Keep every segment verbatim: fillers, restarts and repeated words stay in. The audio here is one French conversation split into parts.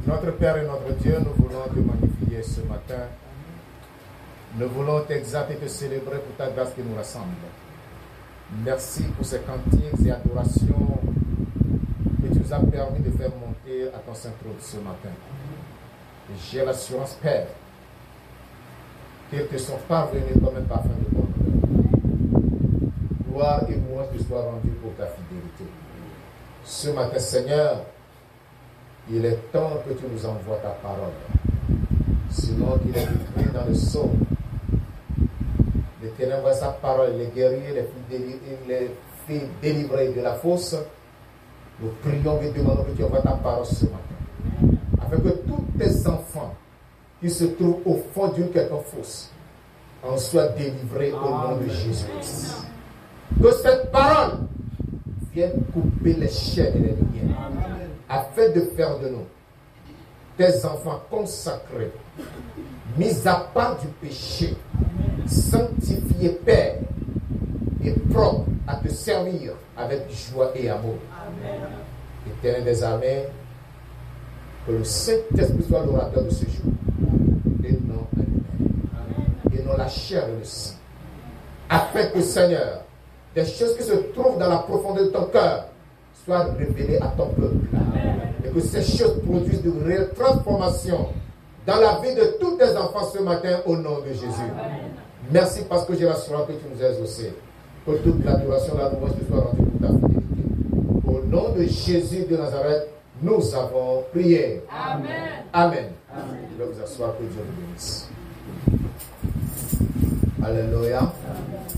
Notre Père et notre Dieu, nous voulons te magnifier ce matin. Nous voulons t'exalter et te célébrer pour ta grâce qui nous rassemble. Merci pour ces cantiques et adorations que tu nous as permis de faire monter à ton Saint-Trône ce matin. J'ai l'assurance, Père, qu'ils te sont parvenus comme un parfum de bonne odeur. Gloire et louange te soient rendues pour ta fidélité. Ce matin, Seigneur, il est temps que tu nous envoies ta parole. Sinon, il est écrit dans le psaume. L'Éternel envoie sa parole, les guerriers, les filles, les filles délivrées de la fosse. Nous prions et demandons que tu envoies ta parole ce matin. Afin que tous tes enfants qui se trouvent au fond d'une quelconque fosse en soient délivrés au nom de Jésus-Christ. Que cette parole vienne couper les chaînes et les liens. Afin de faire de nous tes enfants consacrés, mis à part du péché, sanctifiés, Père, et propres à te servir avec joie et amour. Éternel des armées, que le Saint-Esprit soit l'orateur de ce jour, et non à lui-même, et non la chair et le sang. Afin que, Seigneur, des choses qui se trouvent dans la profondeur de ton cœur soient révélées à ton peuple. Amen. Et que ces choses produisent de réelles transformations dans la vie de tous tes enfants ce matin au nom de Jésus. Amen. Merci parce que j'ai l'assurance que tu nous as exaucés. Que toute l'adoration, la louange te soit rendue pour ta fidélité. Au nom de Jésus de Nazareth, nous avons prié. Amen. Amen. Amen. Je vais vous asseoir, que Dieu vous bénisse. Alléluia. Amen.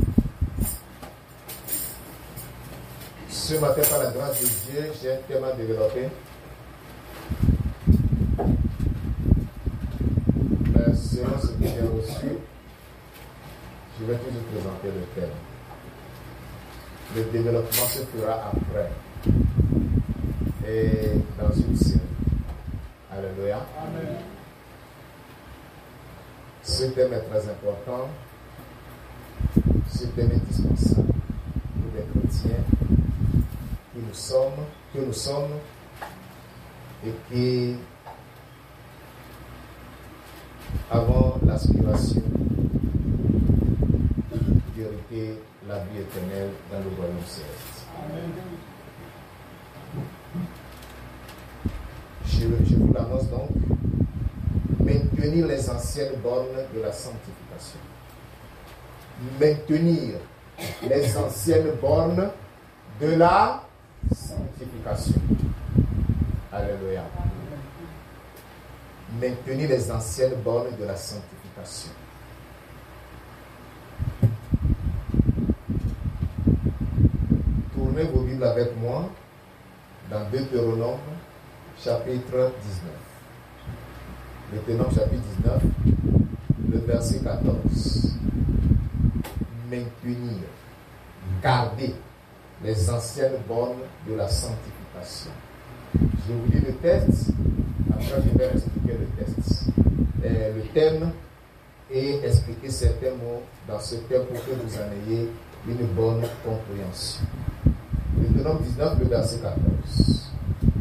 Ce matin, par la grâce de Dieu, j'ai un thème à développer. Mais selon ce que j'ai reçu, je vais toujours présenter le thème. Le développement se fera après. Et dans une série. Alléluia. Amen. Ce thème est très important. Ce thème est dispensable pour les chrétiens que nous sommes, que nous sommes et qui avons l'aspiration d'hériter la vie éternelle dans le royaume céleste. Amen. Je, je vous l'annonce donc, maintenir les anciennes bornes de la sanctification. Maintenir les anciennes bornes de la sanctification. Alléluia. Maintenir les anciennes bornes de la sanctification. Tournez vos Bibles avec moi dans Deutéronome chapitre dix-neuf. Deutéronome chapitre dix-neuf, le verset quatorze. Maintenir, garder les anciennes bornes de la sanctification. Je vous lis le texte, après je vais expliquer le texte. Et le thème et expliquer certains mots dans ce thème pour que vous en ayez une bonne compréhension. Deutéronome dix-neuf, le verset quatorze.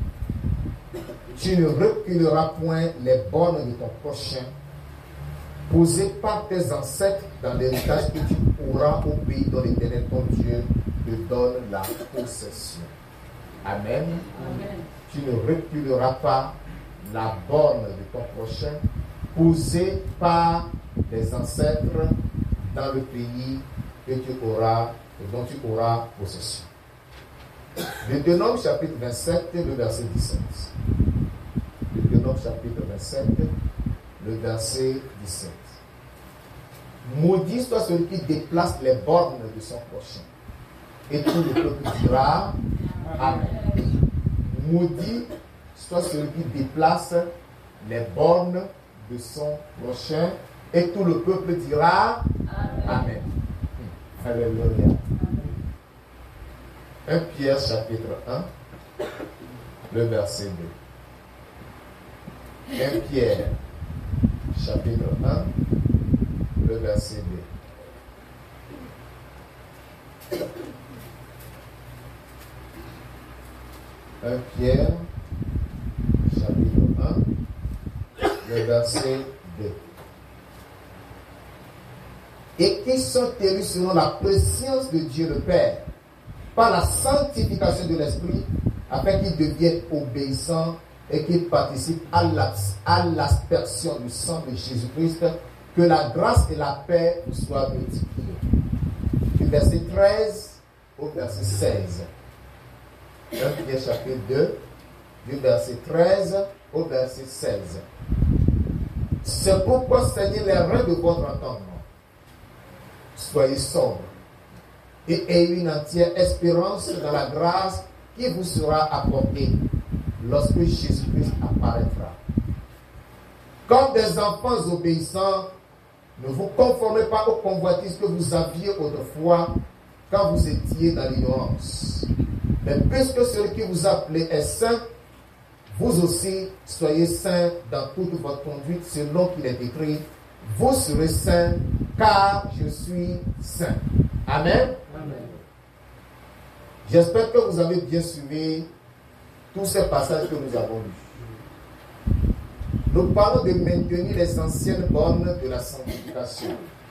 Tu ne reculeras point les bornes de ton prochain, posées par tes ancêtres dans l'héritage que tu auras au pays dont l'Éternel ton Dieu te donne la possession. Amen. Amen. Tu ne reculeras pas la borne de ton prochain, posée par tes ancêtres dans le pays que tu auras, dont tu auras possession. Deutéronome chapitre vingt-sept, le verset dix-sept. Deutéronome chapitre vingt-sept, le verset dix-sept. Maudit soit celui qui déplace les bornes de son prochain. Et tout le peuple dira Amen. Maudit soit celui qui déplace les bornes de son prochain. Et tout le peuple dira Amen. Amen. Alléluia. un Pierre chapitre un, le verset deux. un Pierre chapitre un, le verset deux. un Pierre chapitre un, le verset deux. Et qui sont élus selon la préscience de Dieu le Père, par la sanctification de l'Esprit, afin qu'ils deviennent obéissants et qu'ils participent à l'aspersion du sang de Jésus-Christ, que la grâce et la paix vous soient multipliées. Du verset treize au verset seize. un Pierre chapitre deux, du verset treize au verset seize. C'est pourquoi saignez les reins de votre entendement. Soyez sobres et ayez une entière espérance dans la grâce qui vous sera apportée lorsque Jésus-Christ apparaîtra. Comme des enfants obéissants, ne vous conformez pas aux convoitises que vous aviez autrefois quand vous étiez dans l'ignorance. Mais puisque celui qui vous a appelé est saint, vous aussi soyez saints dans toute votre conduite selon qu'il est écrit. Vous serez saints car je suis saint. Amen. Amen. J'espère que vous avez bien suivi tous ces passages que nous avons lus. Nous parlons de maintenir les anciennes bornes de la sanctification.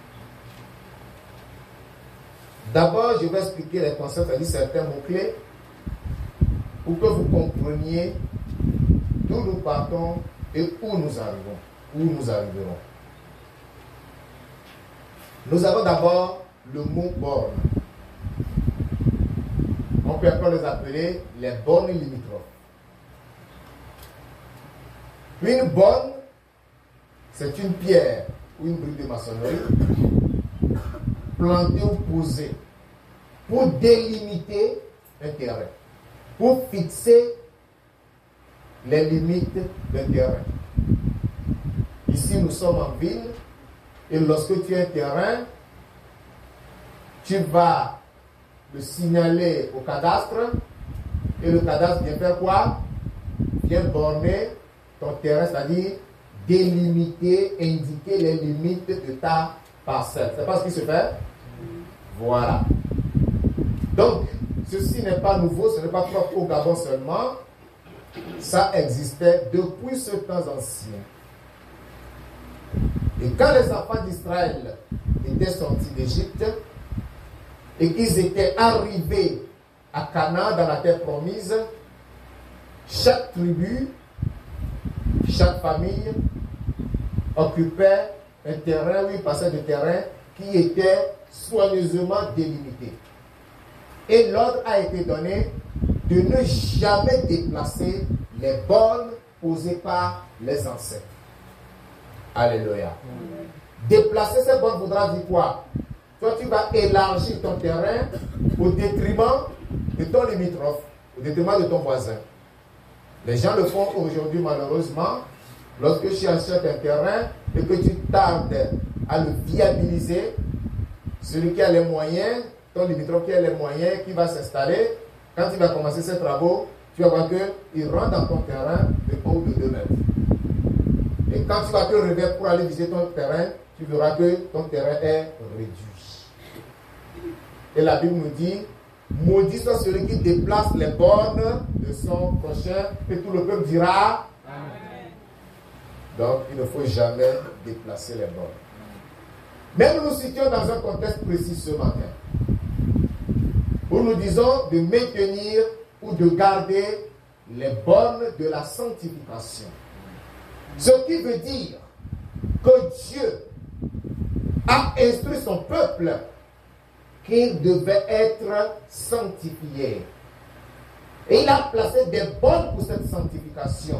D'abord, je vais expliquer les concepts, c'est-à-dire certains mots-clés, pour que vous compreniez d'où nous partons et où nous arrivons, où nous arriverons. Nous avons d'abord le mot borne. On peut encore les appeler les bornes limitrophes. Une borne, c'est une pierre ou une brique de maçonnerie plantée ou posée pour délimiter un terrain, pour fixer les limites d'un terrain. Ici, nous sommes en ville. Et lorsque tu as un terrain, tu vas le signaler au cadastre. Et le cadastre vient faire quoi? Vient borner ton terrain, c'est-à-dire délimiter, indiquer les limites de ta parcelle. C'est pas ce qui se fait? Voilà. Donc, ceci n'est pas nouveau, ce n'est pas propre au Gabon seulement. Ça existait depuis ce temps ancien. Et quand les enfants d'Israël étaient sortis d'Égypte et qu'ils étaient arrivés à Canaan, dans la terre promise, chaque tribu, chaque famille occupait un terrain, oui, passait de terrain qui était soigneusement délimité. Et l'ordre a été donné de ne jamais déplacer les bornes posées par les ancêtres. Alléluia. Amen. Déplacer ces bornes voudra dire quoi? Toi, tu vas élargir ton terrain au détriment de ton limitrophe, au détriment de ton voisin. Les gens le font aujourd'hui malheureusement. Lorsque tu achètes un terrain et que tu tardes à le viabiliser, celui qui a les moyens, ton limitrophe qui a les moyens, qui va s'installer, quand il va commencer ses travaux, tu vas voir qu'il rentre dans ton terrain de un ou de deux mètres. Et quand tu vas te réveiller pour aller visiter ton terrain, tu verras que ton terrain est réduit. Et la Bible nous dit, maudit soit celui qui déplace les bornes de son prochain, et tout le peuple dira Amen. Donc il ne faut jamais déplacer les bornes. Mais nous nous situons dans un contexte précis ce matin, où nous disons de maintenir ou de garder les bornes de la sanctification. Ce qui veut dire que Dieu a instruit son peuple qu'il devait être sanctifié. Et il a placé des bornes pour cette sanctification.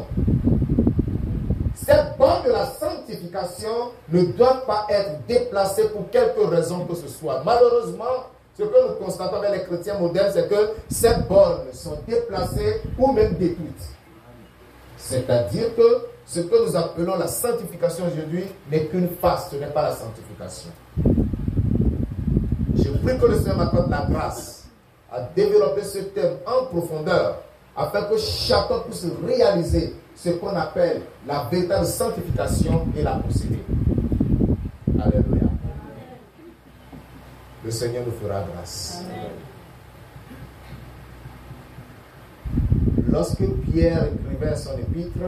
Ces bornes de la sanctification ne doivent pas être déplacées pour quelque raison que ce soit. Malheureusement, ce que nous constatons avec les chrétiens modernes, c'est que ces bornes sont déplacées ou même détruites. C'est-à-dire que ce que nous appelons la sanctification aujourd'hui n'est qu'une face, ce n'est pas la sanctification. Je prie que le Seigneur m'accorde la grâce à développer ce thème en profondeur afin que chacun puisse réaliser ce qu'on appelle la véritable sanctification et la posséder. Alléluia. Le Seigneur nous fera grâce. Amen. lorsque Pierre écrivait son épître,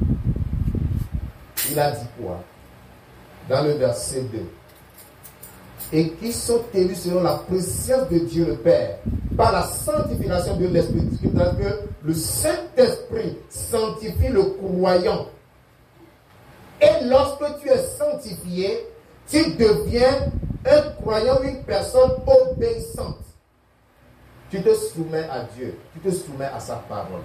il a dit quoi? Dans le verset deux. Et qui sont élus selon la préscience de Dieu le Père, par la sanctification de l'Esprit. Ce qui veut dire que le Saint-Esprit sanctifie le croyant. Et lorsque tu es sanctifié, tu deviens un croyant, une personne obéissante. Tu te soumets à Dieu, tu te soumets à sa parole.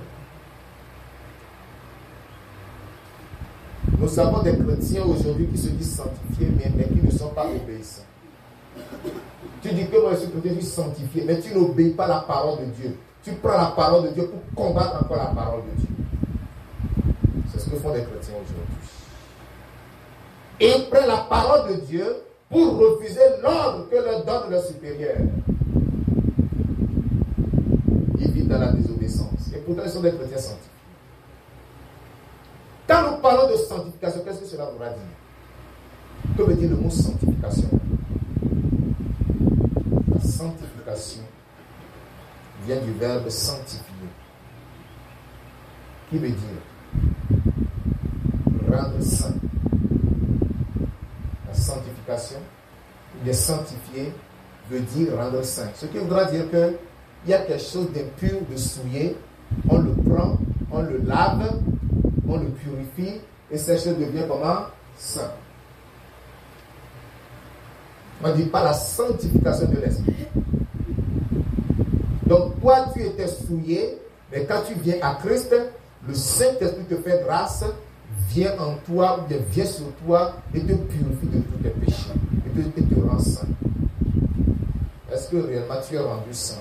Nous avons des chrétiens aujourd'hui qui se disent sanctifiés, mais, mais qui ne sont pas obéissants. Tu dis que moi je suis chrétien, je suis sanctifié, mais tu n'obéis pas à la parole de Dieu. Tu prends la parole de Dieu pour combattre encore la parole de Dieu. C'est ce que font les chrétiens aujourd'hui. Et ils prennent la parole de Dieu pour refuser l'ordre que leur donne leur supérieur. Ils vivent dans la désobéissance. Et pourtant, ils sont des chrétiens sanctifiés. Quand nous parlons de sanctification, qu'est-ce que cela voudra dire? Que veut dire le mot sanctification? La sanctification vient du verbe sanctifier, qui veut dire rendre saint. La sanctification, de sanctifier, veut dire rendre saint. Ce qui voudra dire que il y a quelque chose d'impur, de souillé, on le prend, on le lave, on le purifie, et cette chose devient comment? Saint. On ne dit pas la sanctification de l'esprit. Donc toi, tu étais souillé, mais quand tu viens à Christ, le Saint-Esprit te fait grâce, vient en toi, ou bien vient sur toi, et te purifie de tous tes péchés, et te, et te rend saint. Est-ce que réellement tu es rendu saint?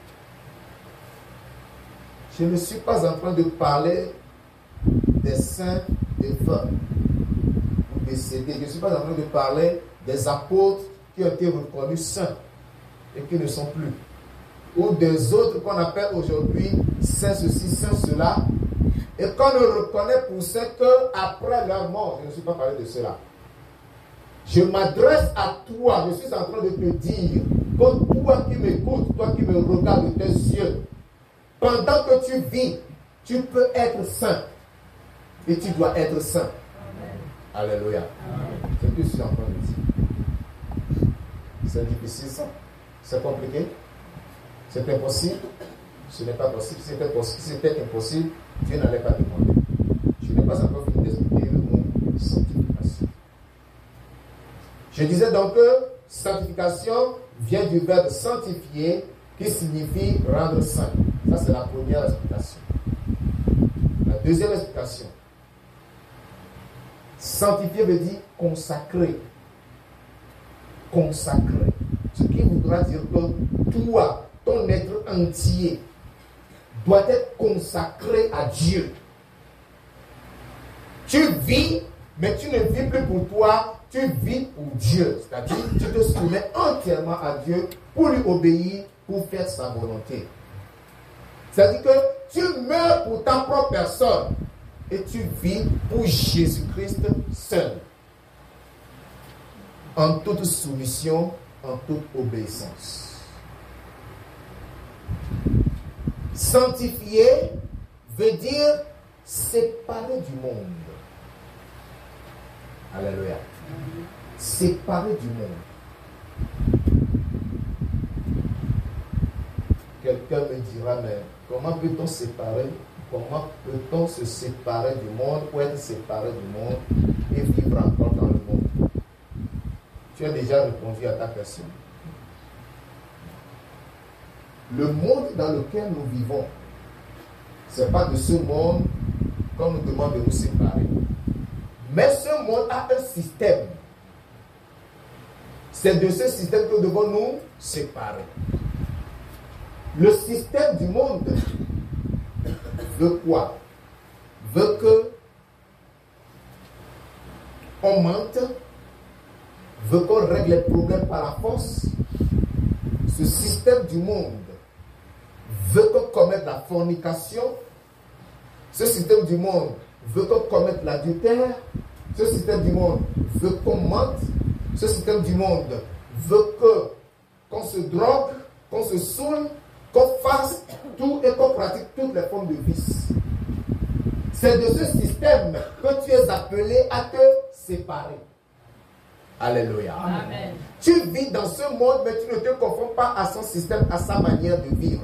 Je ne suis pas en train de parler des saints défunts ou décédés. Je ne suis pas en train de parler des apôtres qui ont été reconnus saints et qui ne sont plus. Ou des autres qu'on appelle aujourd'hui saints ceci, saints cela, et qu'on ne reconnaît pour saints qu'après leur mort. Je ne suis pas parlé de cela. Je m'adresse à toi, je suis en train de te dire que toi qui m'écoutes, toi qui me regardes de tes yeux, pendant que tu vis, tu peux être saint. Et tu dois être saint. Amen. Alléluia. C'est ce que je suis en train de dire. C'est difficile ça? C'est compliqué? C'est impossible? Ce n'est pas possible. Si c'était possible, si c'était impossible, Dieu n'allait pas demander. Je n'ai pas encore fini d'expliquer le mot sanctification. Je disais donc que sanctification vient du verbe sanctifier qui signifie rendre saint. Ça, c'est la première explication. La deuxième explication. Sanctifier veut dire consacrer. Consacrer. Ce qui voudra dire que toi, ton être entier, doit être consacré à Dieu. Tu vis, mais tu ne vis plus pour toi, tu vis pour Dieu. C'est-à-dire, tu te soumets entièrement à Dieu pour lui obéir, pour faire sa volonté. C'est-à-dire que tu meurs pour ta propre personne et tu vis pour Jésus-Christ seul. En toute soumission, en toute obéissance. Sanctifier veut dire séparer du monde. Alléluia. Séparer du monde. Quelqu'un me dira, mais comment peut-on séparer? Comment peut-on se séparer du monde ou être séparé du monde et vivre encore dans le monde? Tu as déjà répondu à ta question. Le monde dans lequel nous vivons, ce n'est pas de ce monde qu'on nous demande de nous séparer. Mais ce monde a un système. C'est de ce système que nous devons nous séparer. Le système du monde veut quoi? Veut que on mente, veut qu'on règle les problèmes par la force. Ce système du monde veut qu'on commette la fornication. Ce système du monde veut qu'on commette l'adultère. Ce système du monde veut qu'on mente. Ce système du monde veut que qu'on se drogue, qu'on se saoule. qu'on fasse tout et qu'on pratique toutes les formes de vice. C'est de ce système que tu es appelé à te séparer. Alléluia. Amen. Tu vis dans ce monde, mais tu ne te confonds pas à son système, à sa manière de vivre.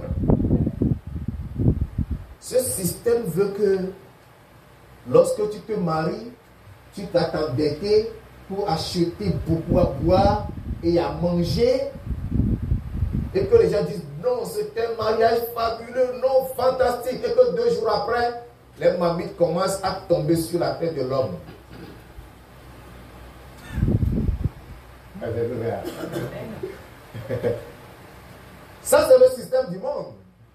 Ce système veut que lorsque tu te maries, tu t'as t'endetter pour acheter beaucoup à boire et à manger. Et que les gens disent non, c'est un mariage fabuleux, non, fantastique. Et que deux jours après, les mamites commencent à tomber sur la tête de l'homme. Ça, c'est le système du monde.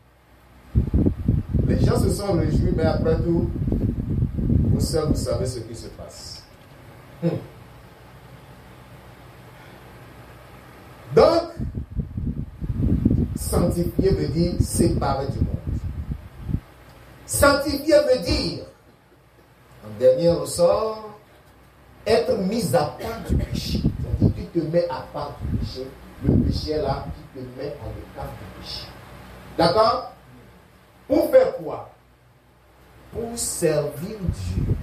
Les gens se sont réjouis, mais après tout, vous seuls, vous savez ce qui se passe. Hmm. Donc, sanctifier veut dire séparer du monde. Sanctifier veut dire, en dernier ressort, être mis à part du péché. C'est-à-dire, tu te mets à part du péché. Le péché est là, tu te mets à l'écart du péché. D'accord? Pour faire quoi? Pour servir Dieu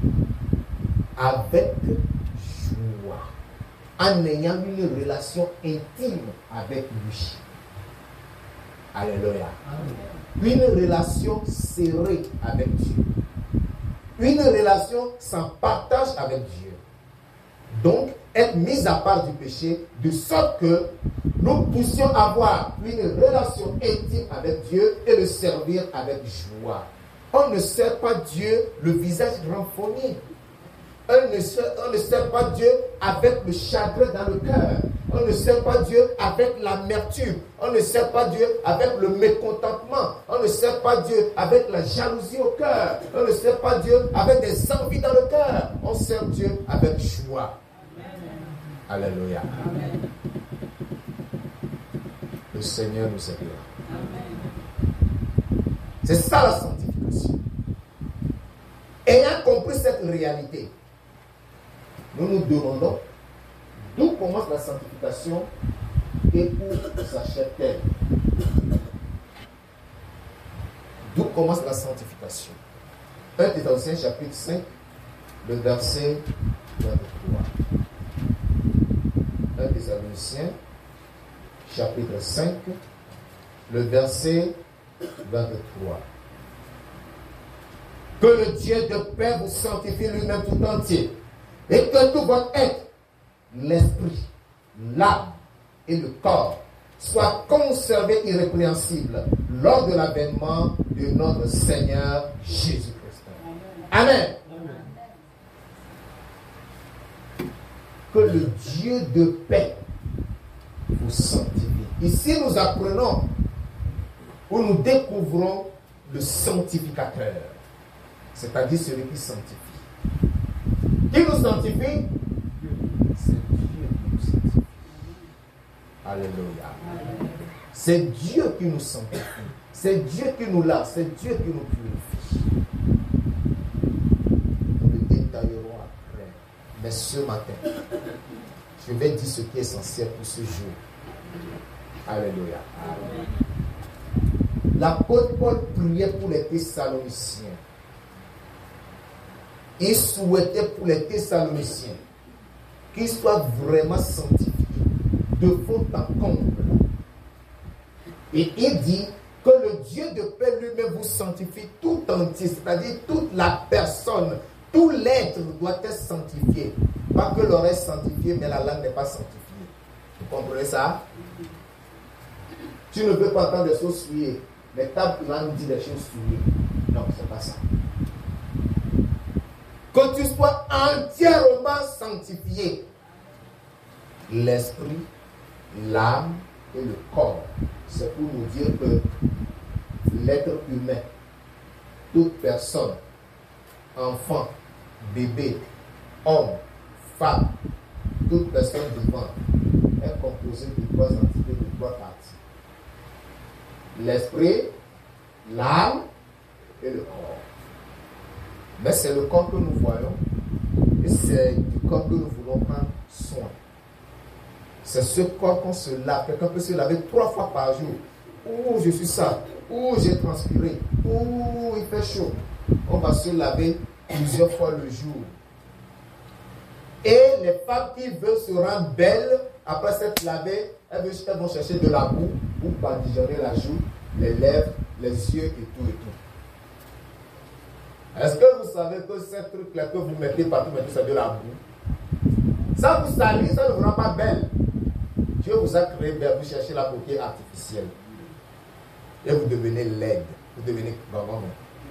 avec joie, en ayant une relation intime avec lui. Alléluia. Une relation serrée avec Dieu. Une relation sans partage avec Dieu. Donc, être mis à part du péché, de sorte que nous puissions avoir une relation intime avec Dieu et le servir avec joie. On ne sert pas Dieu le visage renfrogné. On ne, sert, on ne sert pas Dieu avec le chagrin dans le cœur. On ne sert pas Dieu avec l'amertume. On ne sert pas Dieu avec le mécontentement. On ne sert pas Dieu avec la jalousie au cœur. On ne sert pas Dieu avec des envies dans le cœur. On sert Dieu avec joie. Amen. Alléluia. Amen. Le Seigneur nous aidera. C'est ça la sanctification. Ayant compris cette réalité, nous nous demandons d'où commence la sanctification et où s'achète-t-elle. D'où commence la sanctification? un Thessaloniciens chapitre cinq, le verset vingt-trois. un Thessaloniciens chapitre cinq, le verset vingt-trois. Que le Dieu de paix vous sanctifie lui-même tout entier, et que tout votre être, l'esprit, l'âme et le corps soient conservés irrépréhensibles lors de l'avènement de notre Seigneur Jésus-Christ. Amen. Amen. Que le Dieu de paix vous sanctifie. Ici, nous apprenons où nous découvrons le sanctificateur, c'est-à-dire celui qui sanctifie. Qui nous sanctifie? C'est Dieu qui nous sanctifie. Alléluia. C'est Dieu qui nous sanctifie. C'est Dieu qui nous lave. C'est Dieu qui nous purifie. Nous le détaillerons après. Mais ce matin, je vais dire ce qui est essentiel pour ce jour. Alléluia. Amen. L'apôtre Paul priait pour les Thessaloniciens. Il souhaitait pour les Thessaloniciens qu'ils soient vraiment sanctifiés de fond en comble. Et il dit que le Dieu de paix lui-même vous sanctifie tout entier, c'est-à-dire toute la personne, tout l'être doit être sanctifié. Pas que l'oreille sanctifiée, mais la langue n'est pas sanctifiée. Vous comprenez ça? Tu ne peux pas entendre des choses souillées, mais ta langue dit des choses souillées. Non, c'est pas ça. Que tu sois entièrement sanctifié. L'esprit, l'âme et le corps. C'est pour nous dire que l'être humain, toute personne, enfant, bébé, homme, femme, toute personne vivante est composée de trois entités, de trois parties. L'esprit, l'âme et le corps. Mais c'est le corps que nous voyons et c'est du corps que nous voulons prendre soin. C'est ce corps qu'on se lave. Quelqu'un peut se laver trois fois par jour. Ouh, je suis sale. Ouh, j'ai transpiré. Ouh, il fait chaud. On va se laver plusieurs fois le jour. Et les femmes qui veulent se rendre belles, après s'être lavées, elles, veulent, elles vont chercher de la boue pour badigeonner la joue, les lèvres, les yeux et tout et tout. Est-ce que vous savez que ces trucs-là que vous mettez partout, c'est de la boue? Ça vous salit, ça ne vous rend pas belle. Dieu vous a créé belle, vous cherchez la beauté artificielle. Et vous devenez laide. Vous devenez vraiment.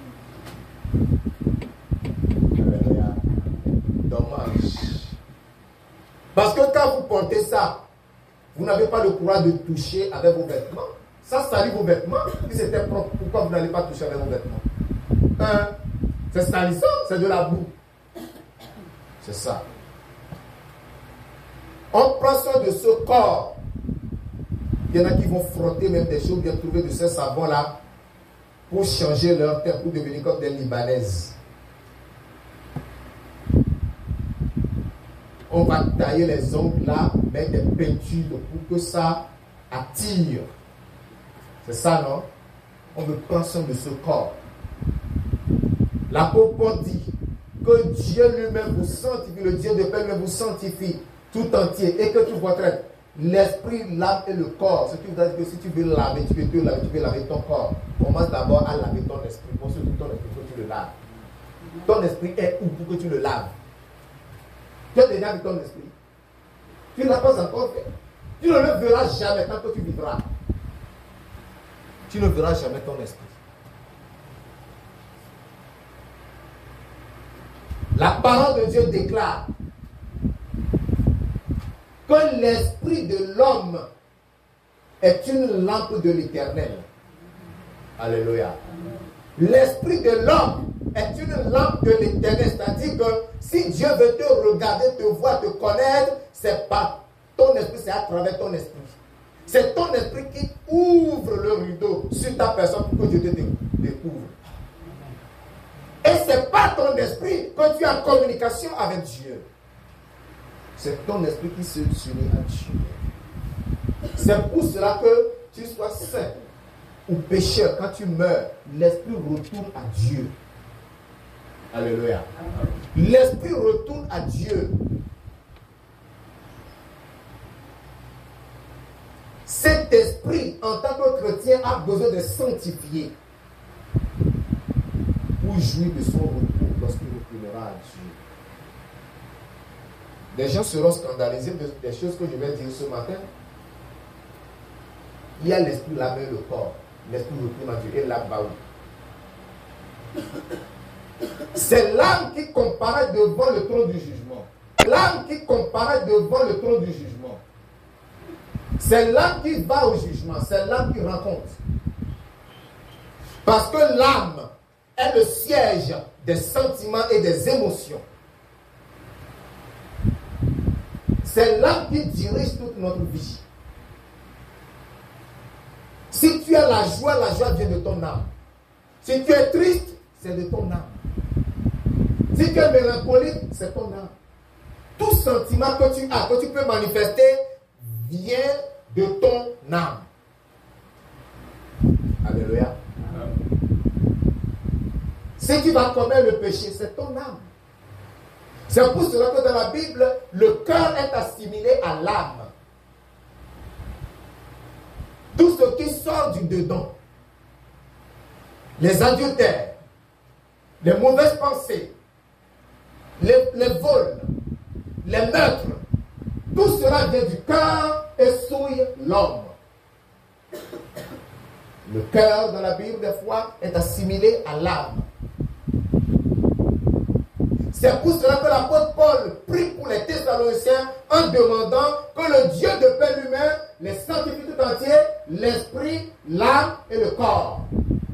Dommage. Parce que quand vous portez ça, vous n'avez pas le courage de toucher avec vos vêtements. Ça salit vos vêtements. Si c'était propre, pourquoi vous n'allez pas toucher avec vos vêtements? Hein? C'est salissant, c'est de la boue. C'est ça. On prend soin de ce corps. Il y en a qui vont frotter même des choses, bien trouver de ces savons-là pour changer leur teint, pour devenir comme des Libanaises. On va tailler les ongles là, mettre des peintures pour que ça attire. C'est ça, non? On veut prendre soin de ce corps. L'apôtre dit que Dieu lui-même vous sanctifie, le Dieu de paix lui-même vous sanctifie tout entier et que tout votre être, l'esprit, l'âme et le corps. Ce qui veut dire que si tu veux laver, tu veux te laver, tu veux laver ton corps. Commence d'abord à laver ton esprit. Pour surtout ton esprit, que tu le laves. Ton esprit est où pour que tu le laves? Tu as déjà vu ton esprit? Tu ne l'as pas encore fait. Tu ne le verras jamais tant que tu vivras. Tu ne verras jamais ton esprit. La parole de Dieu déclare que l'esprit de l'homme est une lampe de l'Éternel. Alléluia. L'esprit de l'homme est une lampe de l'Éternel. C'est-à-dire que si Dieu veut te regarder, te voir, te connaître, c'est pas ton esprit, c'est à travers ton esprit. C'est ton esprit qui ouvre le rideau sur ta personne pour que Dieu te découvre. Et ce n'est pas ton esprit que tu es en communication avec Dieu. C'est ton esprit qui se unit à Dieu. C'est pour cela que tu sois saint ou pécheur, quand tu meurs, l'esprit retourne à Dieu. Alléluia. L'esprit retourne à Dieu. Cet esprit, en tant que chrétien, a besoin de sanctifier pour jouir de son retour lorsqu'il retournera à Dieu. Des gens seront scandalisés des choses que je vais dire ce matin. Il y a l'esprit, l'âme et le corps. L'esprit retourne à Dieu et l'âme va où? C'est l'âme qui comparaît devant le trône du jugement. L'âme qui comparaît devant le trône du jugement. C'est l'âme qui va au jugement. C'est l'âme qui rencontre. Parce que l'âme est le siège des sentiments et des émotions. C'est l'âme qui dirige toute notre vie. Si tu as la joie, la joie vient de ton âme. Si tu es triste, c'est de ton âme. Si tu es mélancolique, c'est ton âme. Tout sentiment que tu as, que tu peux manifester, vient de ton âme. Alléluia. Si tu vas commettre le péché, c'est ton âme. C'est pour cela que dans la Bible, le cœur est assimilé à l'âme. Tout ce qui sort du dedans, les adultères, les mauvaises pensées, les, les vols, les meurtres, tout cela vient du cœur et souille l'homme. Le cœur, dans la Bible, des fois, est assimilé à l'âme. C'est pour cela que l'apôtre Paul prie pour les Thessaloniciens en demandant que le Dieu de paix lui-même les sanctifie tout entier, l'esprit, l'âme et le corps.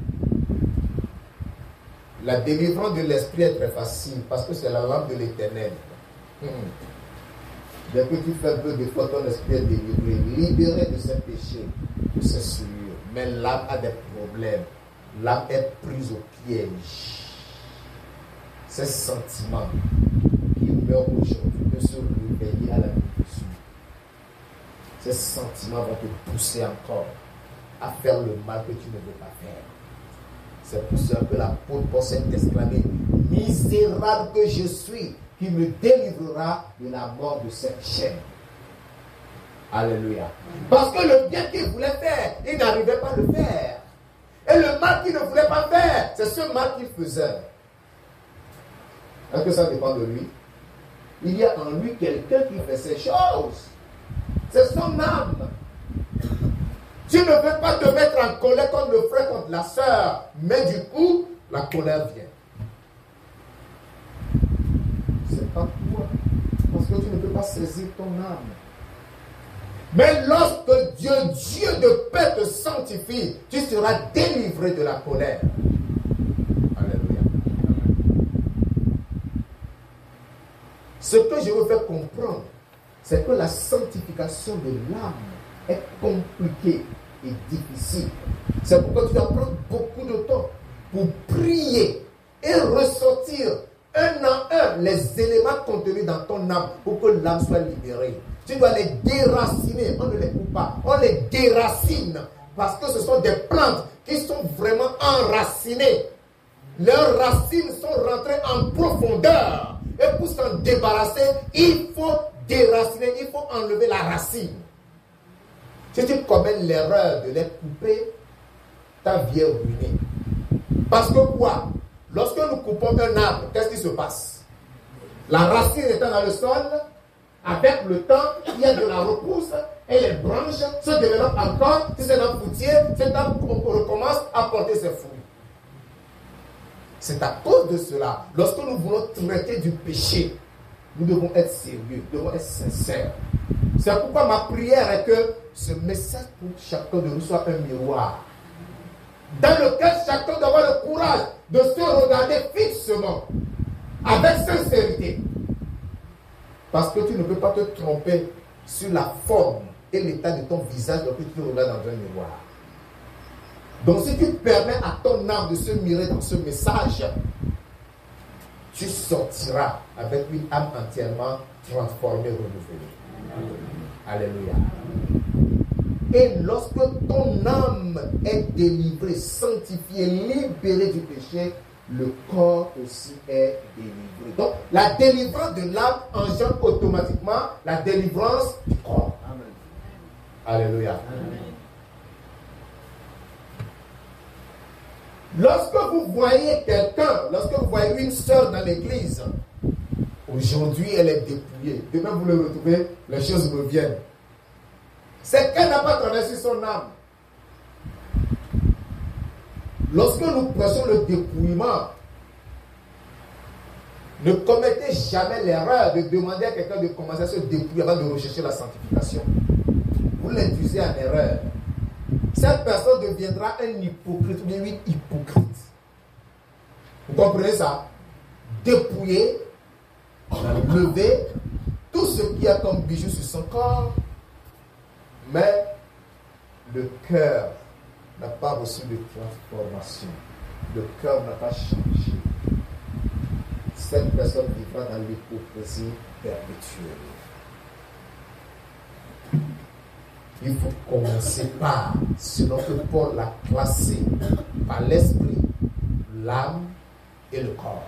La délivrance de l'esprit est très facile parce que c'est la lampe de l'Éternel. Hum. Dès que tu fais peu de fois, ton esprit est délivré, libéré de ses péchés, de ses souillures. Mais l'âme a des problèmes. L'âme est prise au piège. Ces sentiments qui meurent aujourd'hui peuvent se réveiller à la vie de Dieu. Ces sentiments vont te pousser encore. à faire le mal que tu ne veux pas faire. C'est pour cela que l'apôtre Paul s'est exclamé, misérable que je suis, qui me délivrera de la mort de cette chaîne. Alléluia. Parce que le bien qu'il voulait faire, il n'arrivait pas à le faire. Et le mal qu'il ne voulait pas faire, c'est ce mal qu'il faisait. Est-ce que ça dépend de lui? Il y a en lui quelqu'un qui fait ces choses. C'est son âme. Tu ne veux pas te mettre en colère contre le frère, contre la sœur, mais du coup, la colère vient. C'est pas toi. Parce que tu ne peux pas saisir ton âme. Mais lorsque Dieu, Dieu de paix te sanctifie, tu seras délivré de la colère. Alléluia. Ce que je veux faire comprendre, c'est que la sanctification de l'âme est compliquée et difficile. C'est pourquoi tu dois prendre beaucoup de temps pour prier et ressortir un à un les éléments contenus dans ton âme pour que l'âme soit libérée. Tu dois les déraciner. On ne les coupe pas. On les déracine parce que ce sont des plantes qui sont vraiment enracinées. Leurs racines sont rentrées en profondeur. Et pour s'en débarrasser, il faut déraciner, il faut enlever la racine. Si tu commets l'erreur de les couper, ta vie est ruinée. Parce que quoi? Lorsque nous coupons un arbre, qu'est-ce qui se passe? La racine étant dans le sol, avec le temps, il y a de la repousse et les branches se développent encore. Si c'est un fruitier, cet arbre recommence à porter ses fruits. C'est à cause de cela, lorsque nous voulons traiter du péché, nous devons être sérieux, nous devons être sincères. C'est pourquoi ma prière est que ce message pour chacun de nous soit un miroir, dans lequel chacun doit avoir le courage de se regarder fixement, avec sincérité. Parce que tu ne peux pas te tromper sur la forme et l'état de ton visage lorsque tu te regardes dans un miroir. Donc si tu permets à ton âme de se mirer dans ce message, tu sortiras avec une âme entièrement transformée, renouvelée. Alléluia. Et lorsque ton âme est délivrée, sanctifiée, libérée du péché, le corps aussi est délivré. Donc, la délivrance de l'âme engendre automatiquement la délivrance du corps. Amen. Alléluia. Amen. Lorsque vous voyez quelqu'un, lorsque vous voyez une sœur dans l'église, aujourd'hui elle est dépouillée. Demain vous le retrouvez, les choses reviennent. C'est qu'elle n'a pas traversé son âme. Lorsque nous prêchons le dépouillement, ne commettez jamais l'erreur de demander à quelqu'un de commencer à se dépouiller avant de rechercher la sanctification. Vous l'induisez en erreur. Cette personne deviendra un hypocrite ou bien une hypocrite. Vous comprenez ça? Dépouiller, lever tout ce qu'il y a comme bijou sur son corps, mais le cœur n'a pas reçu de transformation. Le cœur n'a pas changé. Cette personne vivra dans l'hypocrisie perpétuelle. Il faut commencer par, selon que Paul l'a classé, par l'esprit, l'âme et le corps.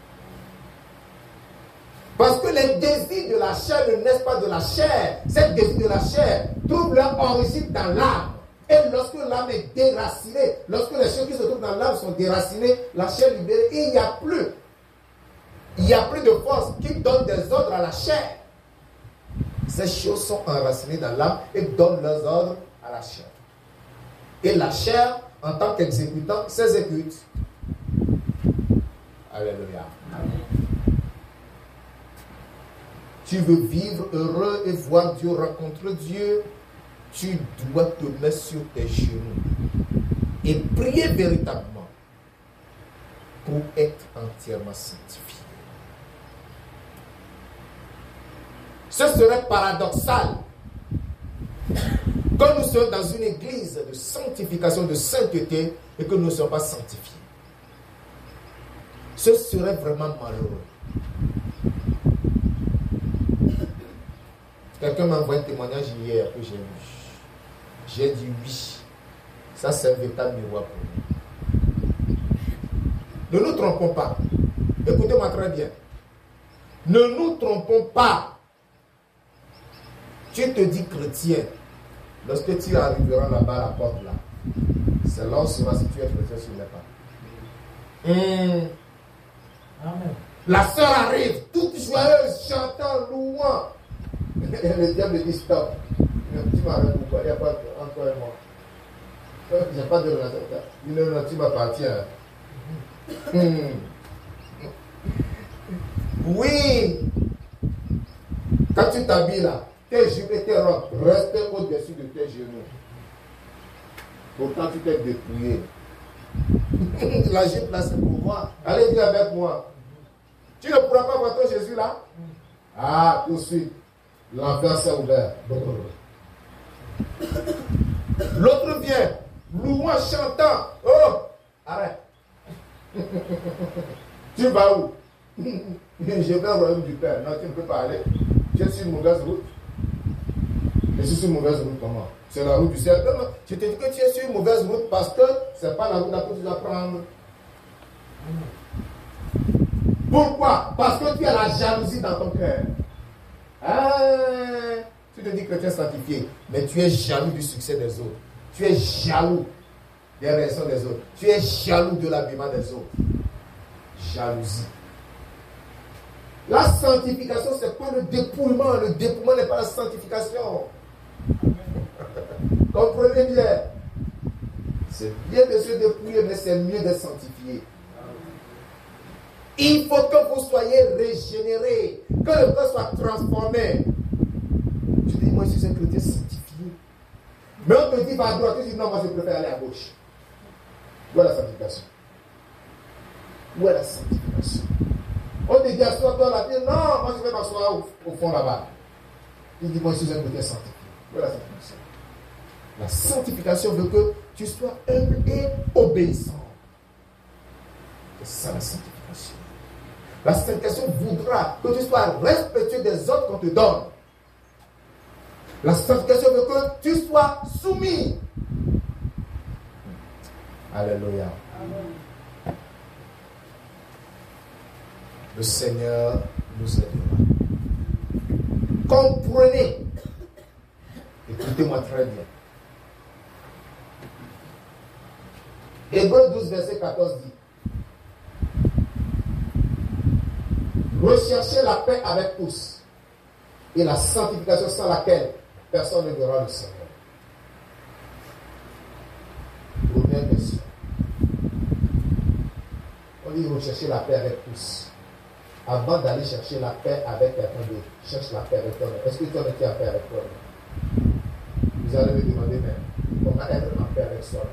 Parce que les désirs de la chair ne naissent pas de la chair. Ces désirs de la chair trouvent leur origine dans l'âme. Et lorsque l'âme est déracinée, lorsque les choses qui se trouvent dans l'âme sont déracinées, la chair libérée, il n'y a plus. Il n'y a plus de force qui donne des ordres à la chair. Ces choses sont enracinées dans l'âme et donnent leurs ordres à la chair. Et la chair, en tant qu'exécutant, s'exécute. Alléluia. Amen. Tu veux vivre heureux et voir Dieu, rencontrer Dieu, tu dois te mettre sur tes genoux et prier véritablement pour être entièrement sanctifié. Ce serait paradoxal quand nous sommes dans une église de sanctification, de sainteté, et que nous ne sommes pas sanctifiés. Ce serait vraiment malheureux. Quelqu'un m'a envoyé un témoignage hier que j'ai lu. J'ai dit oui. Ça, c'est un véritable miroir pour nous. Ne nous trompons pas. Écoutez-moi très bien. Ne nous trompons pas. Tu te dis chrétien. Lorsque tu arriveras là-bas à la porte là, c'est là où sera si tu es chrétien sur les pas. Mmh. Amen. La sœur arrive, toute joyeuse, chantant, louant. Le diable dit stop. Tu m'arrêtes pourquoi? Il n'y a pas entre toi et moi. Il n'y a pas de relation. Une heure, tu m'appartiens. Mmh. Oui. Quand tu t'habilles là, tes jupes et tes robes restent au-dessus de tes genoux. Pourtant, tu t'es dépouillé. La jupe là, c'est pour moi. Allez, viens avec moi. Tu ne pourras pas voir ton Jésus là? Ah, tout de suite. L'enfer s'est ouvert. L'autre vient, louant, chantant. Oh, arrête. Tu vas où? Je vais au royaume du Père. Non, tu ne peux pas aller. Tu es sur une mauvaise route. Et sur une mauvaise route, comment? C'est la route du ciel. Non, non. Je te dis que tu es sur une mauvaise route parce que ce n'est pas la route que tu dois prendre. Pourquoi? Parce que tu as la jalousie dans ton cœur. Ah, tu te dis que tu es sanctifié, mais tu es jaloux du succès des autres. Tu es jaloux des raisons des autres. Tu es jaloux de l'habillement des autres. Jalousie. La sanctification, ce n'est pas le dépouillement. Le dépouillement n'est pas la sanctification. Comprenez bien. C'est bien de se dépouiller, mais c'est mieux de sanctifier. Il faut que vous soyez régénérés, que le cœur soit transformé. Tu dis, moi je suis un chrétien sanctifié. Mais on te dit, va à droite, tu dis, non, moi je préfère aller à gauche. Où est la sanctification? Où est la sanctification? On te dit, assois-toi là, tu dis, non, moi je vais m'asseoir au, au fond là-bas. Tu dis, moi je suis un chrétien sanctifié. Où est la sanctification? La sanctification veut que tu sois humble et obéissant. C'est ça la sanctification. La sanctification voudra que tu sois respectueux des ordres qu'on te donne. La sanctification veut que tu sois soumis. Alléluia. Amen. Le Seigneur nous aidera. Comprenez. Écoutez-moi très bien. Hébreux douze, verset quatorze dit: recherchez la paix avec tous et la sanctification sans laquelle personne ne verra le Seigneur. Première question. On dit rechercher la paix avec tous. Avant d'aller chercher la paix avec quelqu'un d'autre, cherche la paix avec toi-même. Est-ce que toi tu es en paix avec toi-même? Vous allez me demander même comment être en paix avec soi-même.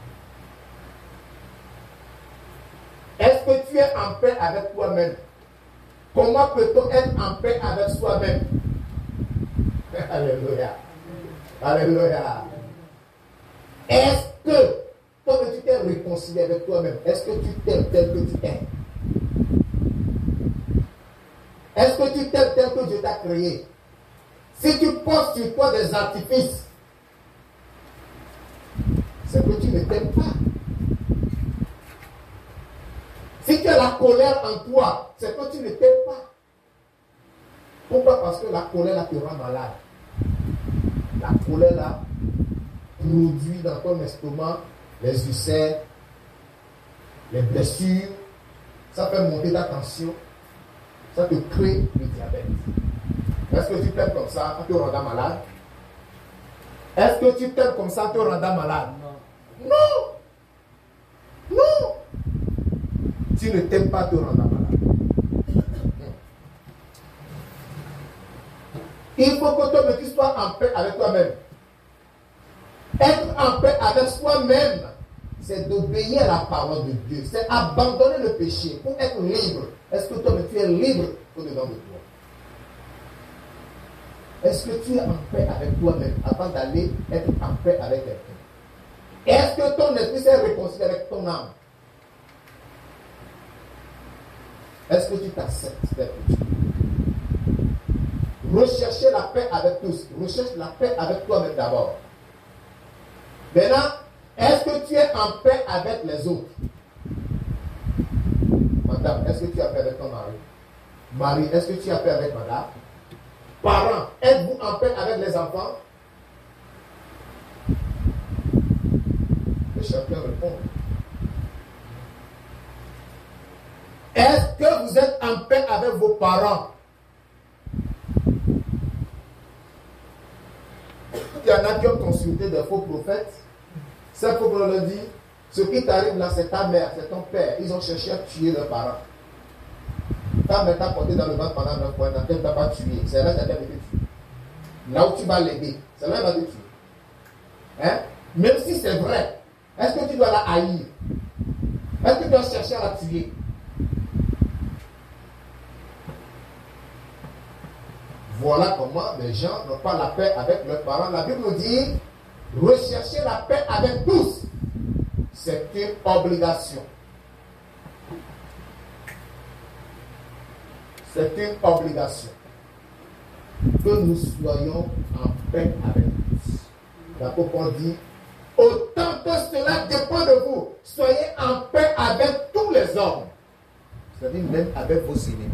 Est-ce que tu es en paix avec toi-même? Comment peut-on être en paix avec soi-même? Alléluia. Alléluia. Est-ce que toi tu t'es réconcilié avec toi-même? Est-ce que tu t'aimes tel que tu es? Est-ce que tu t'aimes tel que Dieu t'a créé? Si tu portes sur toi des artifices, c'est que tu ne t'aimes pas. Si tu as la colère en toi, c'est que tu ne t'aimes pas. Pourquoi? Parce que la colère là te rend malade. La colère là produit dans ton estomac les ulcères, les blessures, ça fait monter ta tension, ça te crée le diabète. Est-ce que tu t'aimes comme ça en te rendant malade? Est-ce que tu t'aimes comme ça en te rendant malade? Non. Non. Non. Tu ne t'aimes pas te rendre malade. Il faut que toi, tu sois en paix avec toi-même. Être en paix avec soi-même, c'est d'obéir à la parole de Dieu. C'est abandonner le péché pour être libre. Est-ce que toi, tu es libre au-dedans de toi? Est-ce que tu es en paix avec toi-même avant d'aller être en paix avec quelqu'un? Est-ce que ton esprit s'est réconcilié avec ton âme? Est-ce que tu t'acceptes tel que tu es? Recherchez la paix avec tous. Recherche la paix avec toi-même d'abord. Maintenant, Est-ce que tu es en paix avec les autres? Madame, est-ce que tu es en paix avec ton mari? Marie, est-ce que tu es en paix avec madame? Parents, êtes-vous en paix avec les enfants? Que chacun réponde. Est-ce que vous êtes en paix avec vos parents? Il y en a qui ont consulté des faux prophètes. Ces faux prophètes leur disent, ce qui t'arrive là, c'est ta mère, c'est ton père. Ils ont cherché à tuer leurs parents. Ta mère t'a porté dans le ventre pendant neuf mois, elle ne t'a pas tué. C'est là qu'elle t'a été tuée. Là où tu vas l'aider, c'est là qu'elle va te tuer. Hein? Même si c'est vrai, est-ce que tu dois la haïr? Est-ce que tu dois chercher à la tuer? Voilà comment les gens n'ont pas la paix avec leurs parents. La Bible nous dit, rechercher la paix avec tous, c'est une obligation. C'est une obligation. Que nous soyons en paix avec tous. L'apôtre Paul dit, autant que cela dépend de vous, soyez en paix avec tous les hommes. C'est-à-dire même avec vos ennemis.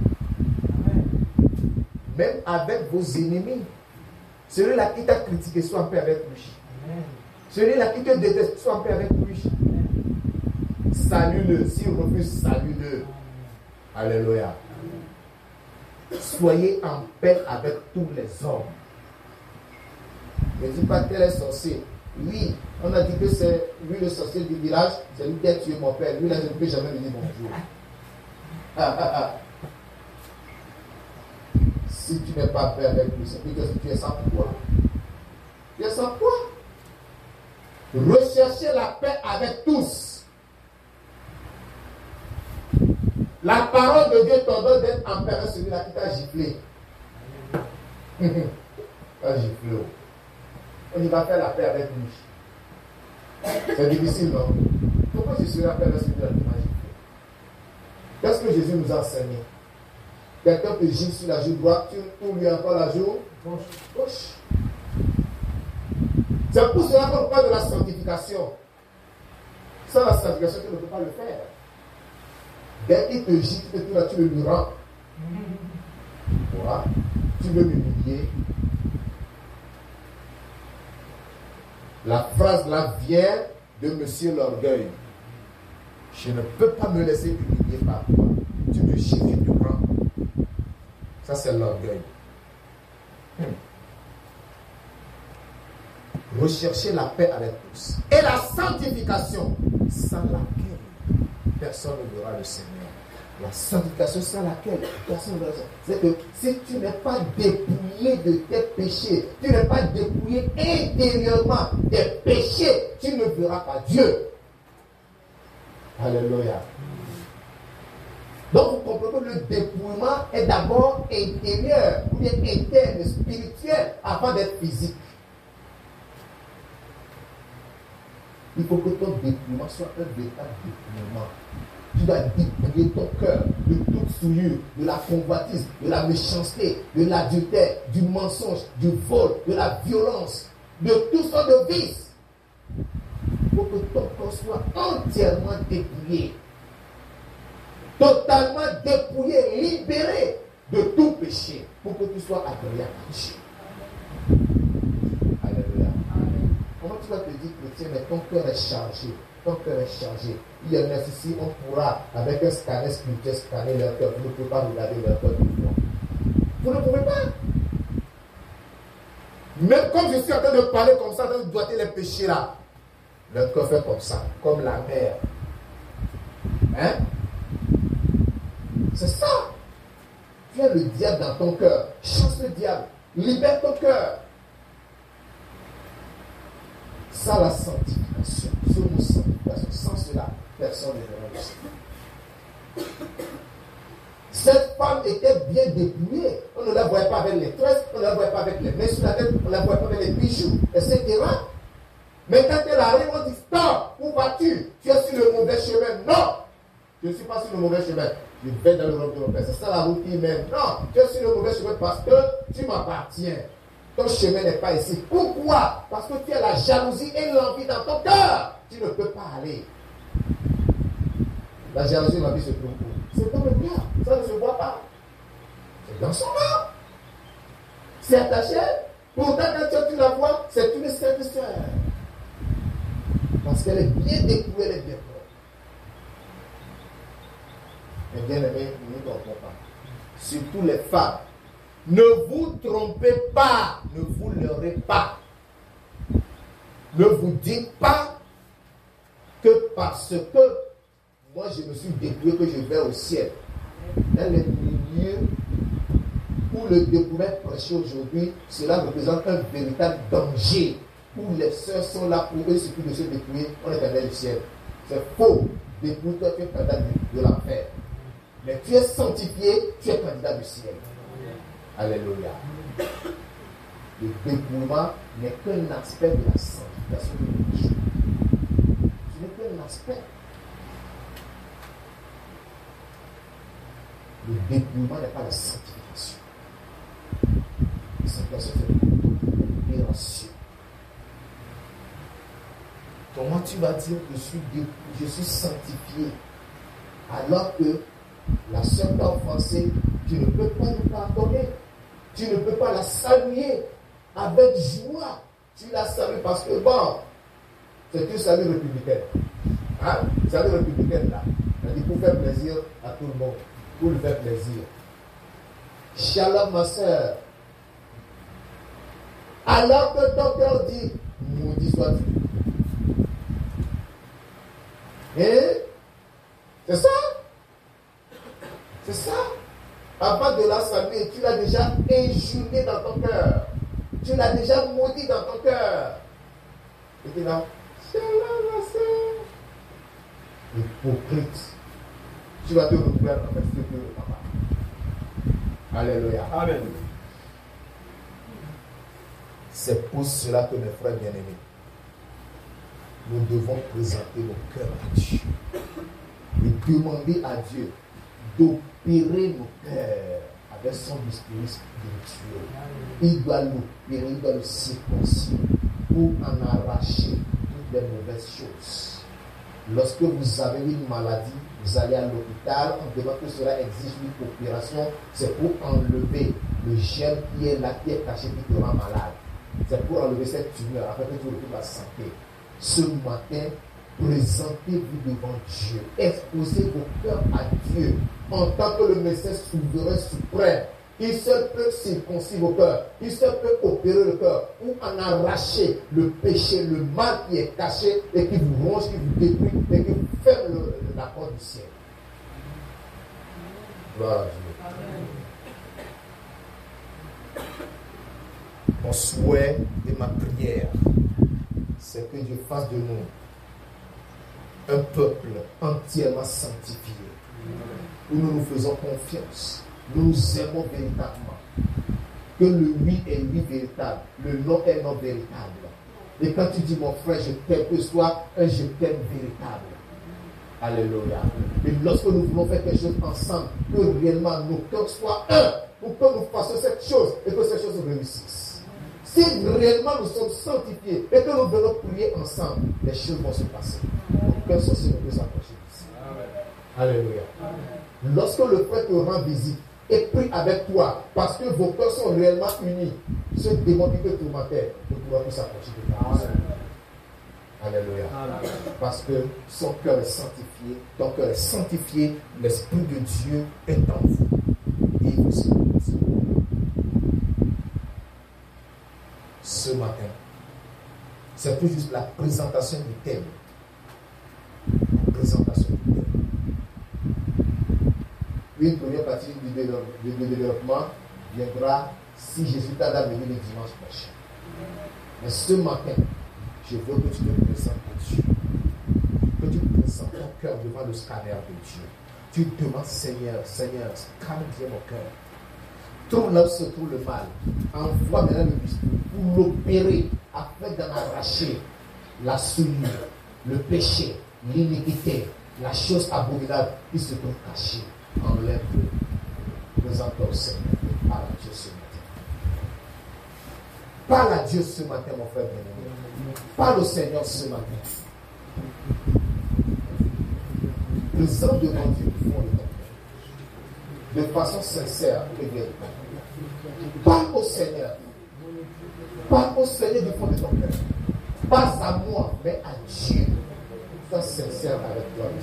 Même avec vos ennemis. Celui-là qui t'a critiqué, sois en paix avec lui. Celui-là qui te déteste, sois en paix avec lui. Salue-le. S'il refuse, salue-le. Alléluia. Soyez en paix avec tous les hommes. Ne dis pas tel est sorcier. Oui, on a dit que c'est lui le sorcier du village, c'est lui qui a tué mon père. Lui là, je ne peux jamais lui dire bonjour. Ah, ah, ah. Si tu n'es pas paix avec lui, c'est plutôt que tu es sans foi. Tu es sans foi. Recherchez la paix avec tous. La parole de Dieu t'ordonne d'être en paix avec celui-là qui t'a giflé. T'a giflé. On y va faire la paix avec lui. C'est difficile, non? Pourquoi je serai en paix avec celui-là qui m'a giflé? Qu'est-ce que Jésus nous a enseigné? Quelqu'un te gifle sur la joue droite, tu ouvres lui encore la joue gauche. C'est pour cela qu'on parle de la sanctification. Sans la sanctification, tu ne peux pas le faire. Dès qu'il te gifle, tu le lui rends. Voilà. Tu veux m'humilier. La phrase là vient de Monsieur l'orgueil. Je ne peux pas me laisser humilier par toi. Tu me gifles, tu te rends. Ça, c'est l'orgueil. Hmm. Rechercher la paix avec tous. Et la sanctification, sans laquelle personne ne verra le Seigneur. La sanctification sans laquelle personne ne verra le Seigneur. C'est que si tu n'es pas dépouillé de tes péchés, tu n'es pas dépouillé intérieurement des péchés, tu ne verras pas Dieu. Alléluia. Donc vous comprenez que le dépouillement est d'abord intérieur, ou bien interne, spirituel, avant d'être physique. Il faut que ton dépouillement soit un véritable dépouillement. Tu dois dépouiller ton cœur de toute souillure, de la convoitise, de la méchanceté, de l'adultère, du mensonge, du vol, de la violence, de tout sortes de vices. Il faut que ton corps soit entièrement dépouillé. Totalement dépouillé, libéré de tout péché, pour que tu sois agréable à Dieu. Alléluia. Comment tu vas te dire chrétien, mais ton cœur est chargé, ton cœur est chargé. Il y en a ici, on pourra, avec un scanner spirituel, scanner leur cœur. Vous ne pouvez pas regarder leur cœur tout le temps. Vous ne pouvez pas. Même comme je suis en train de parler comme ça, de doigter les péchés là, leur cœur fait comme ça, comme la mer. Hein? C'est ça. Tu as le diable dans ton cœur. Chasse le diable. Libère ton cœur. Sans la sanctification, sans nos sanctification, sans cela, personne ne verra le Seigneur. Cette femme était bien dépouillée. On ne la voyait pas avec les tresses, on ne la voyait pas avec les mains sur la tête, on ne la voyait pas avec les bijoux, et cetera. Mais quand elle arrive, on dit stop, où vas-tu? Tu es sur le mauvais chemin. Non, je ne suis pas sur le mauvais chemin. Je vais dans le royaume de mon Père. C'est ça la route qui mène. Non, tu es sur le mauvais chemin parce que tu m'appartiens. Ton chemin n'est pas ici. Pourquoi? Parce que tu as la jalousie et l'envie dans ton cœur. Tu ne peux pas aller. La jalousie et l'envie se trouvent où? C'est dans le cœur. Ça ne se voit pas. C'est dans son âme. C'est attaché. Pourtant, quand tu la vois, c'est une sainte sœur. Parce qu'elle est bien découverte, elle est bien propre. Mais bien aimé, nous ne trompons pas. Surtout les femmes. Ne vous trompez pas. Ne vous leurrez pas. Ne vous dites pas que parce que moi je me suis découvert que je vais au ciel. Dans les milieux où le découvert est prêché aujourd'hui, cela représente un véritable danger. Où les sœurs sont là pour eux, suffit de se découvrir, on est candidat du ciel. C'est faux. Dépouille-toi, tu es candidat de l'enfer. Mais tu es sanctifié, tu es candidat du ciel. Alléluia. Le dépouillement n'est qu'un aspect de la sanctification de Dieu. Ce n'est qu'un aspect. Le dépouillement n'est pas la sanctification. La sanctification, c'est l'opération. Comment tu vas dire que je suis dépouillé, je suis sanctifié, alors que la sœur t'a offensé, tu ne peux pas lui pardonner. Tu ne peux pas la saluer avec joie. Tu la salues parce que bon, c'est une salut républicaine. Hein? Salut républicaine là. Elle dit pour faire plaisir à tout le monde. Pour lui faire plaisir. Shalom ma soeur. Alors que ton cœur dit, maudit sois-tu. Et c'est ça. C'est ça. Avant de la saluer, tu l'as déjà injurié dans ton cœur. Tu l'as déjà maudit dans ton cœur. Et tu es là, shalom ma soeur. Hypocrite. Tu vas te retrouver en fait ce que le papa. Alléluia. Amen. C'est pour cela que mes frères bien-aimés, nous devons présenter nos cœurs à Dieu. Et demander à Dieu d'opérer nos cœurs avec son esprit spirituel. Il doit l'opérer, il doit le circoncire pour en arracher toutes les mauvaises choses. Lorsque vous avez une maladie, vous allez à l'hôpital, on demande que cela exige une opération, c'est pour enlever le germe qui est là, qui est caché, qui te rend malade. C'est pour enlever cette tumeur, afin que tu retrouves la santé. Ce matin, présentez-vous devant Dieu. Exposez vos cœurs à Dieu en tant que le médecin souverain suprême. Il seul peut circoncire vos cœurs. Il seul peut opérer le cœur ou en arracher le péché, le mal qui est caché et qui vous ronge, qui vous détruit et qui vous ferme le, la porte du ciel. Gloire à Dieu. Mon souhait et ma prière, c'est que Dieu fasse de nous un peuple entièrement sanctifié, où nous nous faisons confiance, nous nous aimons véritablement, que le oui est oui véritable, le non est non véritable. Et quand tu dis mon frère, je t'aime, que ce soit un je t'aime véritable. Alléluia. Et lorsque nous voulons faire quelque chose ensemble, que réellement nos cœurs soient un, pour que nous fassions cette chose et que cette chose réussisse. Si réellement nous sommes sanctifiés et que nous venons prier ensemble, les choses vont se passer. Aucun sorcier ne peut s'approcher d'ici. Alléluia. Amen. Lorsque le frère te rend visite et prie avec toi, parce que vos cœurs sont réellement unis, ce démon qui te tourmentait ne pourra plus s'approcher de toi. Alléluia. Amen. Parce que son cœur est sanctifié, ton cœur est sanctifié, l'Esprit de Dieu est en vous. Et il vous sanctifie. Ce matin, c'est tout juste la présentation du thème. La présentation du thème. Puis une première partie du développement viendra si Jésus t'a d'amener le dimanche prochain. Mais ce matin, je veux que tu te présentes à Dieu. Que tu présentes ton cœur devant le scanner de Dieu. Tu demandes, Seigneur, Seigneur, scanne bien mon cœur. Trouve là où se trouve le mal. Envoie maintenant le bistouri pour l'opérer afin d'en arracher la souillure, le péché, l'iniquité, la chose abominable qui se trouve cachée. Enlève-le. Présente-toi au Seigneur. Parle à Dieu ce matin. Parle à Dieu ce matin, mon frère. Parle au Seigneur ce matin. Présente devant Dieu du fond de ton cœur, de façon sincère et véritable. Parle au Seigneur. Parle au Seigneur du fond de ton cœur. Pas à moi, mais à Dieu. Sois sincère avec toi.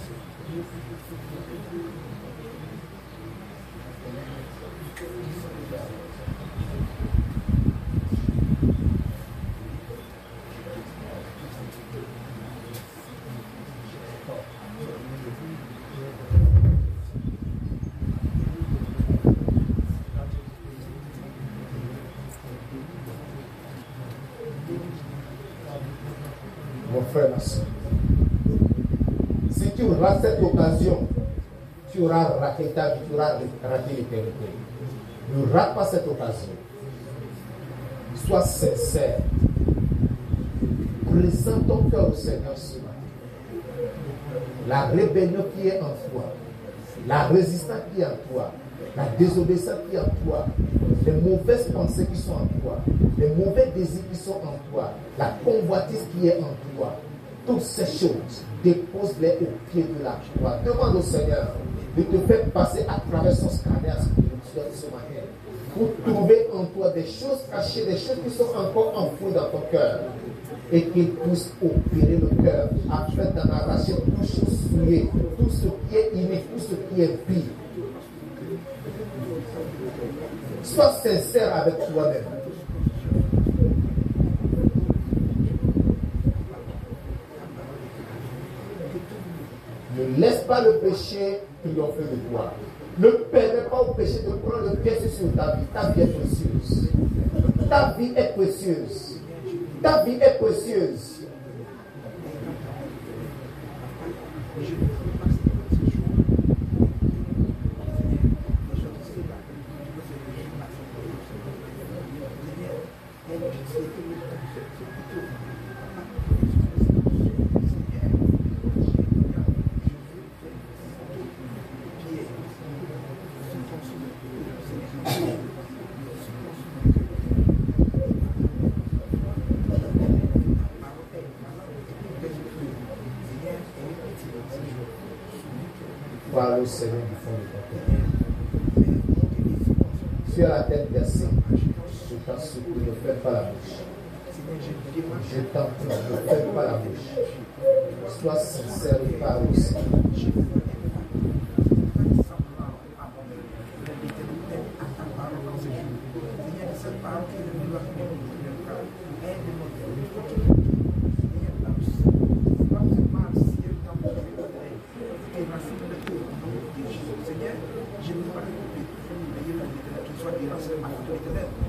Mon frère, ma soeur, si tu rates cette occasion, tu auras raté ta vie, tu auras raté l'éternité. Ne rate pas cette occasion. Sois sincère. Présente ton cœur au Seigneur ce matin. La rébellion qui est en toi, la résistance qui est en toi, la désobéissance qui est en toi, les mauvaises pensées qui sont en toi, les mauvais désirs qui sont en toi, la convoitise qui est en toi, toutes ces choses, dépose-les au pied de la croix. Demande au Seigneur de te faire passer à travers son scanner spirituel ce matin pour trouver en toi des choses cachées, des choses qui sont encore enfouies dans ton cœur et qu'il puisse opérer le cœur afin d'en arracher tout ce souillé, tout ce qui est inique, tout ce qui est pire. Sois sincère avec toi-même. Ne laisse pas le péché triompher de toi. Ne permets pas au péché de prendre le piège sur ta vie. Ta vie est précieuse. Ta vie est précieuse. Ta vie est précieuse. Parle au Seigneur du fond de ton cœur. Tu as la tête baissée. Je t'en supplie, ne fais pas la bouche. Je t'en prie, ne fais pas la bouche. Sois sincère et parle au Seigneur. Seigneur, je ne veux pas que tu sois dérancé par l'autorité.